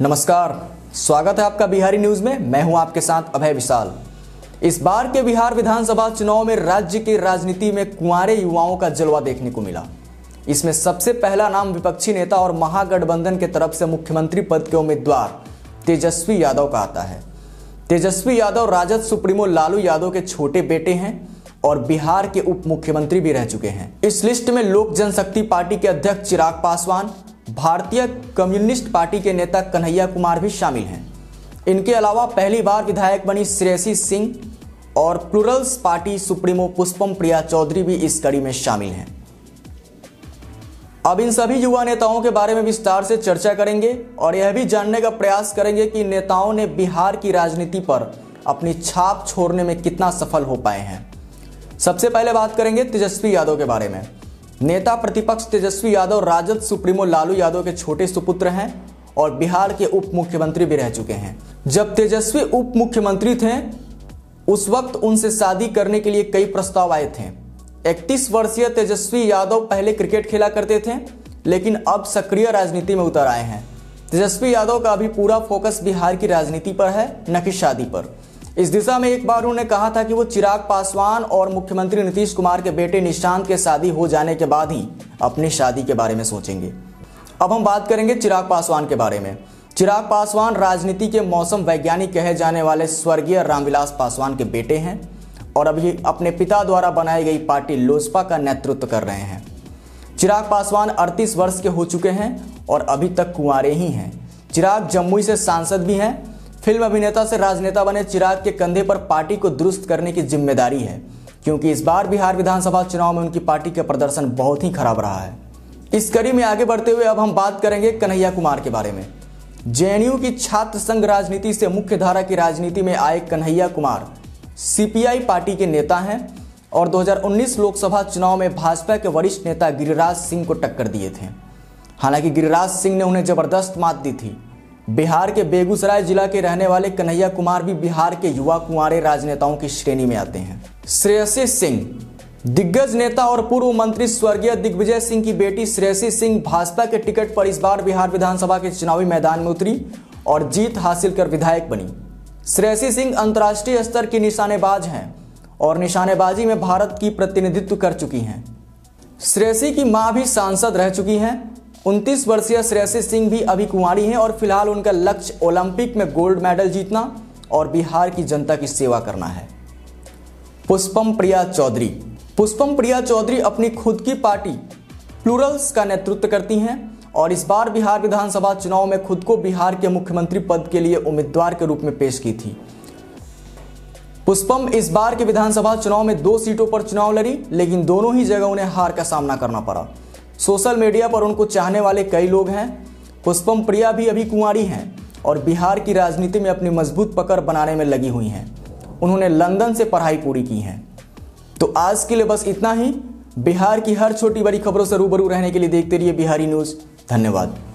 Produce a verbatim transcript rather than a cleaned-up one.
नमस्कार, स्वागत है आपका बिहारी न्यूज में। मैं हूं आपके साथ अभय विशाल। इस बार के बिहार विधानसभा चुनाव में राज्य की राजनीति में कुंवारे युवाओं का जलवा देखने को मिला। इसमें सबसे पहला नाम विपक्षी नेता और महागठबंधन के तरफ से मुख्यमंत्री पद के उम्मीदवार तेजस्वी यादव का आता है। तेजस्वी यादव राजद सुप्रीमो लालू यादव के छोटे बेटे हैं और बिहार के उप मुख्यमंत्री भी रह चुके हैं। इस लिस्ट में लोक जनशक्ति पार्टी के अध्यक्ष चिराग पासवान, भारतीय कम्युनिस्ट पार्टी के नेता कन्हैया कुमार भी शामिल हैं। इनके अलावा पहली बार विधायक बनी श्रेयसी सिंह और Plurals party supremo Pushpam Priya Choudhary भी इस कड़ी में शामिल हैं। अब इन सभी युवा नेताओं के बारे में विस्तार से चर्चा करेंगे और यह भी जानने का प्रयास करेंगे कि नेताओं ने बिहार की राजनीति पर अपनी छाप छोड़ने में कितना सफल हो पाए हैं। सबसे पहले बात करेंगे तेजस्वी यादव के बारे में। नेता प्रतिपक्ष तेजस्वी यादव राजद सुप्रीमो लालू यादव के छोटे सुपुत्र हैं और बिहार के उप मुख्यमंत्री भी रह चुके हैं। जब तेजस्वी उप मुख्यमंत्री थे उस वक्त उनसे शादी करने के लिए कई प्रस्ताव आए थे। इकतीस वर्षीय तेजस्वी यादव पहले क्रिकेट खेला करते थे, लेकिन अब सक्रिय राजनीति में उतर आए हैं। तेजस्वी यादव का अभी पूरा फोकस बिहार की राजनीति पर है, न कि शादी पर। इस दिशा में एक बार उन्होंने कहा था कि वो चिराग पासवान और मुख्यमंत्री नीतीश कुमार के बेटे निशांत के शादी हो जाने के बाद ही अपनी शादी के बारे में सोचेंगे। अब हम बात करेंगे चिराग पासवान के बारे में। चिराग पासवान राजनीति के मौसम वैज्ञानिक कहे जाने वाले स्वर्गीय रामविलास पासवान के बेटे हैं और अभी अपने पिता द्वारा बनाई गई पार्टी लोजपा का नेतृत्व कर रहे हैं। चिराग पासवान अड़तीस वर्ष के हो चुके हैं और अभी तक कुंवारे ही हैं। चिराग जमुई से सांसद भी हैं। फिल्म अभिनेता से राजनेता बने चिराग के कंधे पर पार्टी को दुरुस्त करने की जिम्मेदारी है, क्योंकि इस बार बिहार विधानसभा चुनाव में उनकी पार्टी का प्रदर्शन बहुत ही खराब रहा है। इस कड़ी में आगे बढ़ते हुए अब हम बात करेंगे कन्हैया कुमार के बारे में। जेएनयू की छात्र संघ राजनीति से मुख्य धारा की राजनीति में आए कन्हैया कुमार सीपीआई पार्टी के नेता हैं और दो हज़ार उन्नीस लोकसभा चुनाव में भाजपा के वरिष्ठ नेता गिरिराज सिंह को टक्कर दिए थे। हालांकि गिरिराज सिंह ने उन्हें जबरदस्त मात दी थी। बिहार के बेगूसराय जिला के रहने वाले कन्हैया कुमार भी बिहार के युवा कुंवारे राजनेताओं की श्रेणी में आते हैं। श्रेयसी सिंह दिग्गज नेता और पूर्व मंत्री स्वर्गीय दिग्विजय सिंह की बेटी श्रेयसी सिंह भाजपा के टिकट पर इस बार बिहार विधानसभा के चुनावी मैदान में उतरी और जीत हासिल कर विधायक बनी। श्रेयसी सिंह अंतर्राष्ट्रीय स्तर की निशानेबाज हैं और निशानेबाजी में भारत की प्रतिनिधित्व कर चुकी हैं। श्रेयसी की मां भी सांसद रह चुकी हैं। उनतीस वर्षीय श्रेयसी सिंह भी अभी कुंवारी हैं और फिलहाल उनका लक्ष्य ओलंपिक में गोल्ड मेडल जीतना और बिहार की जनता की सेवा करना है। पुष्पम प्रिया चौधरी पुष्पम प्रिया चौधरी अपनी खुद की पार्टी प्लूरल्स का नेतृत्व करती हैं और इस बार बिहार विधानसभा चुनाव में खुद को बिहार के मुख्यमंत्री पद के लिए उम्मीदवार के रूप में पेश की थी। पुष्पम इस बार के विधानसभा चुनाव में दो सीटों पर चुनाव लड़ी, लेकिन दोनों ही जगह उन्हें हार का सामना करना पड़ा। सोशल मीडिया पर उनको चाहने वाले कई लोग हैं। पुष्पम प्रिया भी अभी कुंवारी हैं और बिहार की राजनीति में अपनी मजबूत पकड़ बनाने में लगी हुई हैं। उन्होंने लंदन से पढ़ाई पूरी की है। तो आज के लिए बस इतना ही। बिहार की हर छोटी बड़ी खबरों से रूबरू रहने के लिए देखते रहिए बिहारी न्यूज़। धन्यवाद।